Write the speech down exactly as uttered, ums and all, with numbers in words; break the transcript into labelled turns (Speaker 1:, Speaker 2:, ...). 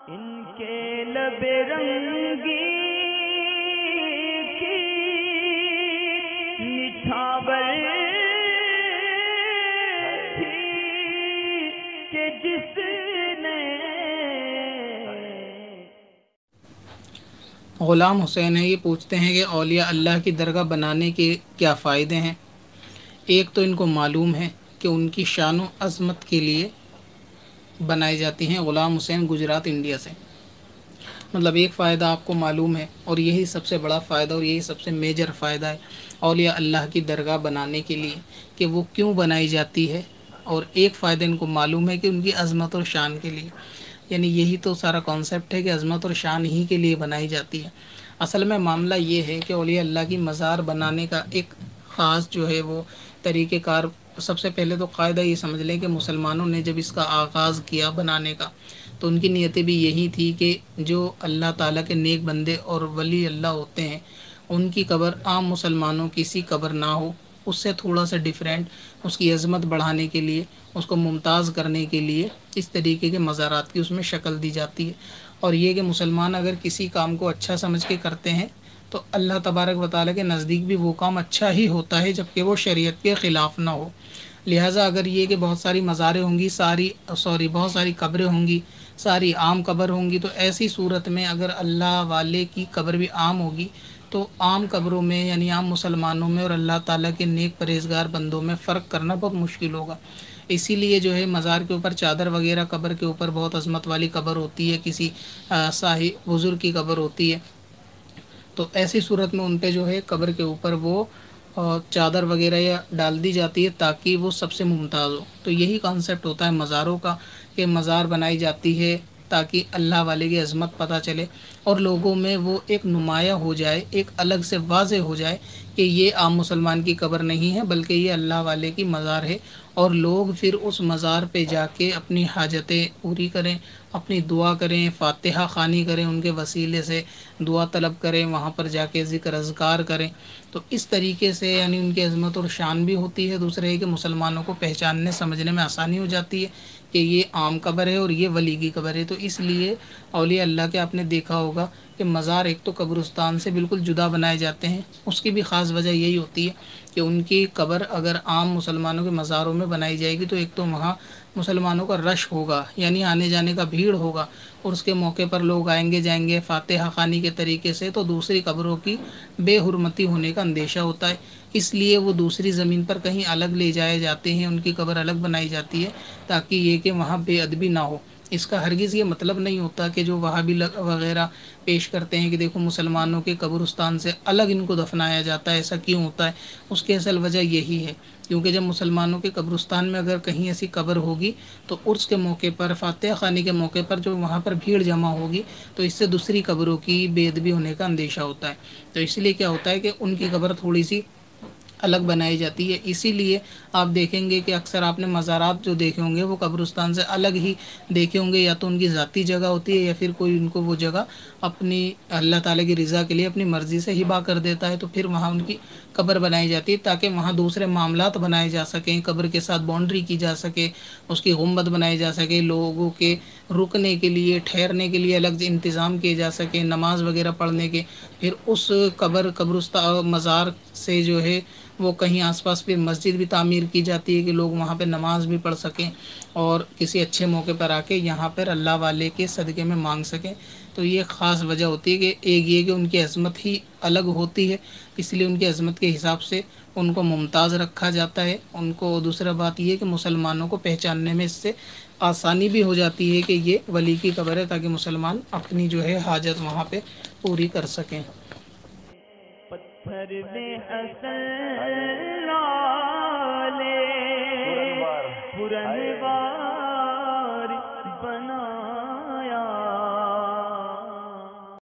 Speaker 1: ان کے لب رنگی کی نچھاور تھی کہ جس نے
Speaker 2: غلام حسین ہے، یہ پوچھتے ہیں کہ اولیاء اللہ کی درگاہ بنانے کے کیا فائدے ہیں۔ ایک تو ان کو معلوم ہے کہ ان کی شان و عظمت کے لیے بنائی جاتی ہیں۔ غلام حسین، گجرات، انڈیا سے۔ مطلب ایک فائدہ آپ کو معلوم ہے، اور یہی سب سے بڑا فائدہ اور یہی سب سے میجر فائدہ ہے اولیاء اللہ کی درگاہ بنانے کے لیے، کہ وہ کیوں بنائی جاتی ہے۔ اور ایک فائدہ ان کو معلوم ہے کہ ان کی عظمت اور شان کے لیے، یعنی یہی تو سارا کانسیپٹ ہے کہ عظمت اور شان ہی کے لیے بنائی جاتی ہے۔ اصل میں معاملہ یہ ہے کہ اولیاء اللہ کی مزار بنانے کا ایک خاص جو ہے وہ طریقہ کار، سب سے پہلے تو قاعدہ یہ سمجھ لیں کہ مسلمانوں نے جب اس کا آغاز کیا بنانے کا، تو ان کی نیتیں بھی یہی تھی کہ جو اللہ تعالیٰ کے نیک بندے اور ولی اللہ ہوتے ہیں، ان کی قبر عام مسلمانوں کی سی قبر نہ ہو، اس سے تھوڑا سا ڈیفرینٹ، اس کی عظمت بڑھانے کے لیے، اس کو ممتاز کرنے کے لیے اس طریقے کے مزارات کی اس میں شکل دی جاتی ہے۔ اور یہ کہ مسلمان اگر کسی کام کو اچھا سمجھ کے کرتے ہیں تو اللہ تبارک و تعالیٰ کے نزدیک بھی وہ کام اچھا ہی ہوتا ہے، جبکہ وہ شریعت کے خلاف نہ ہو۔ لہٰذا اگر یہ کہ بہت ساری مزاریں ہوں گی، ساری سوری بہت ساری قبریں ہوں گی، ساری عام قبر ہوں گی، تو ایسی صورت میں اگر اللہ والے کی قبر بھی عام ہوگی تو عام قبروں میں یعنی عام مسلمانوں میں اور اللہ تعالیٰ کے نیک پرہیزگار بندوں میں فرق کرنا بہت مشکل ہوگا۔ اسی لیے جو ہے مزار کے اوپر چادر وغیرہ، قبر کے اوپر بہت عظمت والی قبر ہوتی ہے، کسی صاحب بزرگ کی قبر ہوتی ہے، تو ایسی صورت میں ان پہ جو ہے قبر کے اوپر وہ چادر وغیرہ یا ڈال دی جاتی ہے تاکہ وہ سب سے ممتاز ہو۔ تو یہی کانسیپٹ ہوتا ہے مزاروں کا، کہ مزار بنائی جاتی ہے تاکہ اللہ والے کی عظمت پتہ چلے اور لوگوں میں وہ ایک نمایاں ہو جائے، ایک الگ سے واضح ہو جائے کہ یہ عام مسلمان کی قبر نہیں ہے بلکہ یہ اللہ والے کی مزار ہے، اور لوگ پھر اس مزار پہ جا کے اپنی حاجتیں پوری کریں، اپنی دعا کریں، فاتحہ خوانی کریں، ان کے وسیلے سے دعا طلب کریں، وہاں پر جا کے ذکر اذکار کریں۔ تو اس طریقے سے یعنی ان کی عظمت اور شان بھی ہوتی ہے، دوسرے ہے کہ مسلمانوں کو پہچاننے سمجھنے میں آسانی ہو جاتی ہے کہ یہ عام قبر ہے اور یہ ولی کی قبر ہے۔ تو اس لیے اولیاء اللہ کے آپ نے دیکھا ہوگا کہ مزار ایک تو قبرستان سے بالکل جدا بنائے جاتے ہیں، اس کی بھی خاص وجہ یہی ہوتی ہے کہ ان کی قبر اگر عام مسلمانوں کے مزاروں میں بنائی جائے گی تو ایک تو وہاں مسلمانوں کا رش ہوگا، یعنی آنے جانے کا بھیڑ ہوگا، اور اس کے موقع پر لوگ آئیں گے جائیں گے فاتحہ خوانی کے طریقے سے، تو دوسری قبروں کی بے حرمتی ہونے کا اندیشہ ہوتا ہے، اس لیے وہ دوسری زمین پر کہیں الگ لے جائے جاتے ہیں، ان کی قبر الگ بنائی جاتی ہے تاکہ یہ کہ وہاں بے ادبی نہ ہو۔ اس کا ہرگز یہ مطلب نہیں ہوتا کہ جو وہابی وغیرہ پیش کرتے ہیں کہ دیکھو مسلمانوں کے قبرستان سے الگ ان کو دفنایا جاتا ہے، ایسا کیوں ہوتا ہے؟ اس کی اصل وجہ یہی ہے کیونکہ جب مسلمانوں کے قبرستان میں اگر کہیں ایسی قبر ہوگی تو عرس کے موقع پر، فاتحہ خوانی کے موقع پر جو وہاں پر بھیڑ جمع ہوگی تو اس سے دوسری قبروں کی بے ادبی ہونے کا اندیشہ ہوتا ہے۔ تو اس لیے کیا ہوتا ہے کہ ان کی قبر تھوڑی سی الگ بنائی جاتی ہے۔ اسی لیے آپ دیکھیں گے کہ اکثر آپ نے مزارات جو دیکھے ہوں گے وہ قبرستان سے الگ ہی دیکھے ہوں گے، یا تو ان کی ذاتی جگہ ہوتی ہے یا پھر کوئی ان کو وہ جگہ اپنی اللہ تعالیٰ کی رضا کے لیے اپنی مرضی سے ہبا کر دیتا ہے، تو پھر وہاں ان کی قبر بنائی جاتی ہے تاکہ وہاں دوسرے معاملات بنائے جا سکیں، قبر کے ساتھ باؤنڈری کی جا سکے، اس کی گنبد بنائی جا سکے، لوگوں کے رکنے کے لیے ٹھہرنے کے لیے الگ انتظام کیے جا سکیں، نماز وغیرہ پڑھنے کے، پھر اس قبر قبرستان مزار سے جو ہے وہ کہیں آس پاس پھر مسجد بھی تعمیر کی جاتی ہے کہ لوگ وہاں پہ نماز بھی پڑھ سکیں اور کسی اچھے موقع پر آ کے یہاں پر اللہ والے کے صدقے میں مانگ سکیں۔ تو یہ خاص وجہ ہوتی ہے کہ ایک یہ کہ ان کی عظمت ہی الگ ہوتی ہے، اس لیے ان کی عظمت کے حساب سے ان کو ممتاز رکھا جاتا ہے ان کو۔ دوسرا بات یہ کہ مسلمانوں کو پہچاننے میں اس سے آسانی بھی ہو جاتی ہے کہ یہ ولی کی قبر ہے تاکہ مسلمان اپنی جو ہے حاجت وہاں پہ پوری کر سکیں۔
Speaker 1: پتھر میں حسن لالے پرنوار